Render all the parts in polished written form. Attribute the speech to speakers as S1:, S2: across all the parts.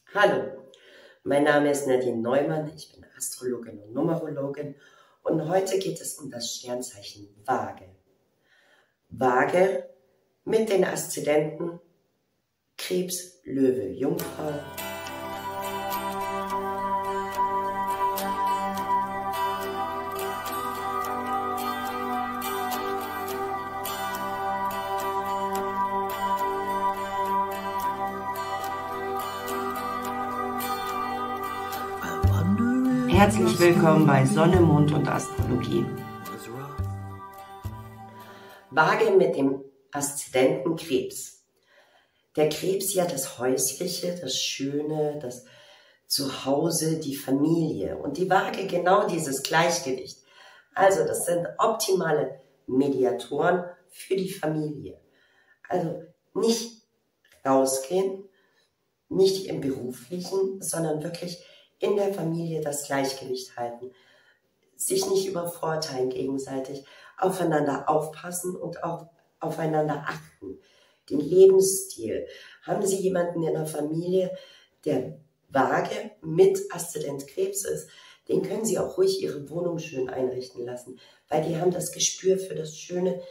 S1: Hallo, mein Name ist Nadine Neumann, ich bin Astrologin und Numerologin und heute geht es um das Sternzeichen Waage. Waage mit den Aszendenten Krebs, Löwe, Jungfrau. Herzlich willkommen bei Sonne, Mond und Astrologie. Waage mit dem Aszendenten Krebs. Der Krebs ja das Häusliche, das Schöne, das Zuhause, die Familie. Und die Waage genau dieses Gleichgewicht. Also das sind optimale Mediatoren für die Familie. Also nicht rausgehen, nicht im Beruflichen, sondern wirklich in der Familie das Gleichgewicht halten, sich nicht übervorteilen gegenseitig, aufeinander aufpassen und auch aufeinander achten. Den Lebensstil. Haben Sie jemanden in der Familie, der Waage mit Aszendent Krebs ist, den können Sie auch ruhig Ihre Wohnung schön einrichten lassen, weil die haben das Gespür für das Schöne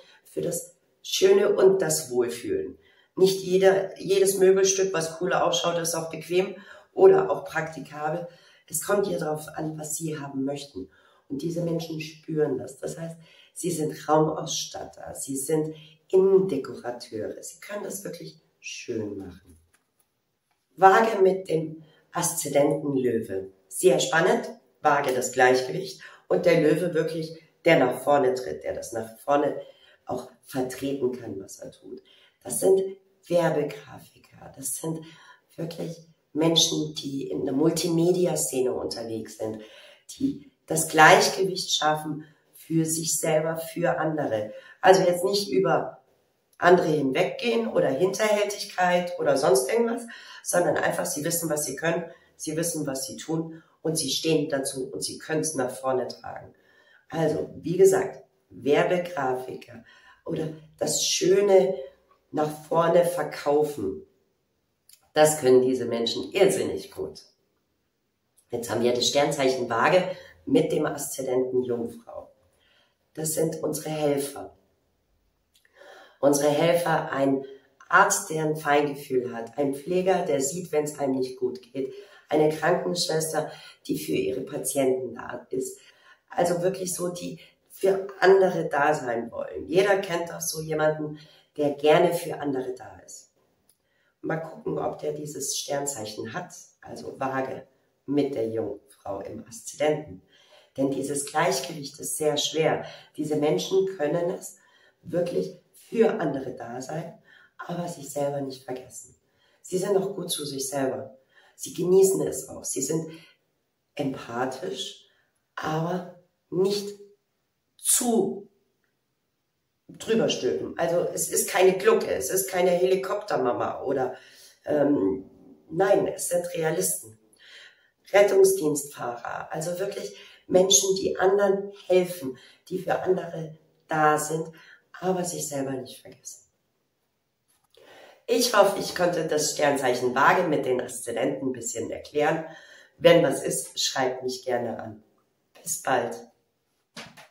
S1: und das Wohlfühlen. Nicht jedes Möbelstück, was cool ausschaut, ist auch bequem oder auch praktikabel. Es kommt ihr darauf an, was sie haben möchten. Und diese Menschen spüren das. Das heißt, sie sind Raumausstatter, sie sind Innendekorateure. Sie können das wirklich schön machen. Waage mit dem Aszendenten Löwe. Sehr spannend. Waage das Gleichgewicht. Und der Löwe wirklich, der nach vorne tritt, der das nach vorne auch vertreten kann, was er tut. Das sind Werbegrafiker. Das sind wirklich Menschen, die in der Multimedia-Szene unterwegs sind, die das Gleichgewicht schaffen für sich selber, für andere. Also jetzt nicht über andere hinweggehen oder Hinterhältigkeit oder sonst irgendwas, sondern einfach, sie wissen, was sie können, sie wissen, was sie tun und sie stehen dazu und sie können es nach vorne tragen. Also, wie gesagt, Werbegrafiker oder das Schöne nach vorne verkaufen. Das können diese Menschen irrsinnig gut. Jetzt haben wir das Sternzeichen Waage mit dem Aszendenten Jungfrau. Das sind unsere Helfer. Unsere Helfer, ein Arzt, der ein Feingefühl hat, ein Pfleger, der sieht, wenn es einem nicht gut geht, eine Krankenschwester, die für ihre Patienten da ist. Also wirklich so, die für andere da sein wollen. Jeder kennt doch so jemanden, der gerne für andere da ist. Mal gucken, ob der dieses Sternzeichen hat, also Waage mit der Jungfrau im Aszendenten. Denn dieses Gleichgewicht ist sehr schwer. Diese Menschen können es wirklich für andere da sein, aber sich selber nicht vergessen. Sie sind auch gut zu sich selber. Sie genießen es auch. Sie sind empathisch, aber nicht zu drüber stülpen. Also es ist keine Glucke, es ist keine Helikoptermama oder nein, es sind Realisten. Rettungsdienstfahrer, also wirklich Menschen, die anderen helfen, die für andere da sind, aber sich selber nicht vergessen. Ich hoffe, ich konnte das Sternzeichen Waage mit den Aszendenten ein bisschen erklären. Wenn was ist, schreibt mich gerne an. Bis bald.